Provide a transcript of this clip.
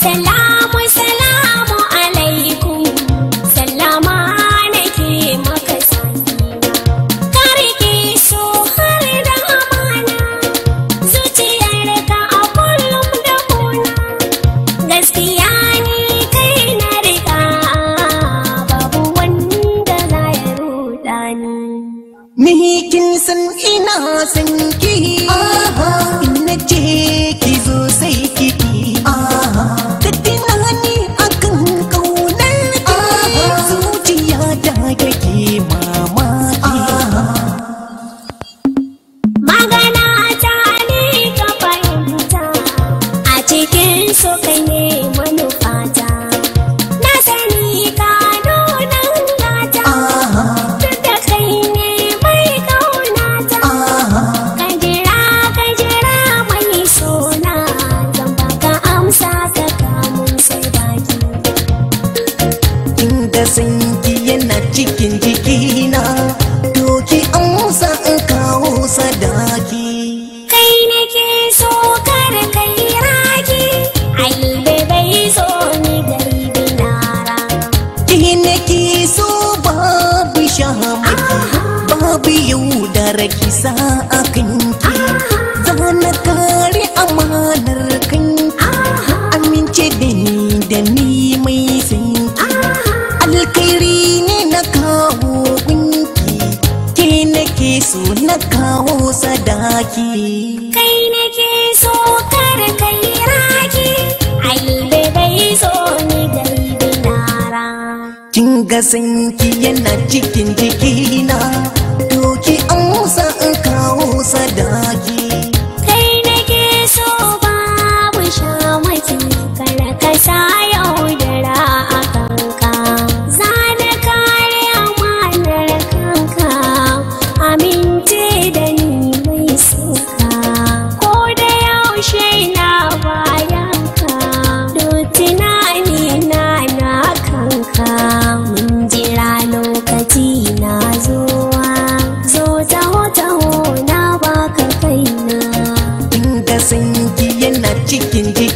Assalamu salamu alaikum, sallama nake maka sakina. Ka rike so har da amana, zuciyarka a kullum da kuna. Gaskiya ni kai na riga, babu wanda za ya ruɗa ni. Ni kin san ina san ki, ina ce ki zo sai ki bi. Da tunani akan kaunar ki, zuciya ta yake mamaki. Magana ta ne ka fahimta, a cikin so kai ne manufata. Na sani ka nunan gata, duk da kai ne mai kaunata. Ka jira mai sona, zan baka amsa ka kamun sadaki. Inda san ki yana cikin jikina, doki amsa in kawo sadaki. Kai nake so kar kai raki, ai bai so ni gari nara. Ki nake so babu shamaki, babu yaudar kisa a kanki. Zana kare amanar kanki, amince da ni mai sanki. Alkairi ne na kawo gunki, ke nake so na kawo sadaki. Kai nake so kar kai raki, ai bai so ni gari nara. Kin ga sanki yana cikin jikina, doki amsa in kawo sadaki. Kai nake so babu shamaki, kar ka sa yaudara a kanka. Zana kare amanar kanka, amince da ni mai suka. Ko da yaushe na bayanka, duk tunani na kanka. Mun jira lokaci na zuwa, zo taho na baka kaina. Inda sanki yana cikin jikina.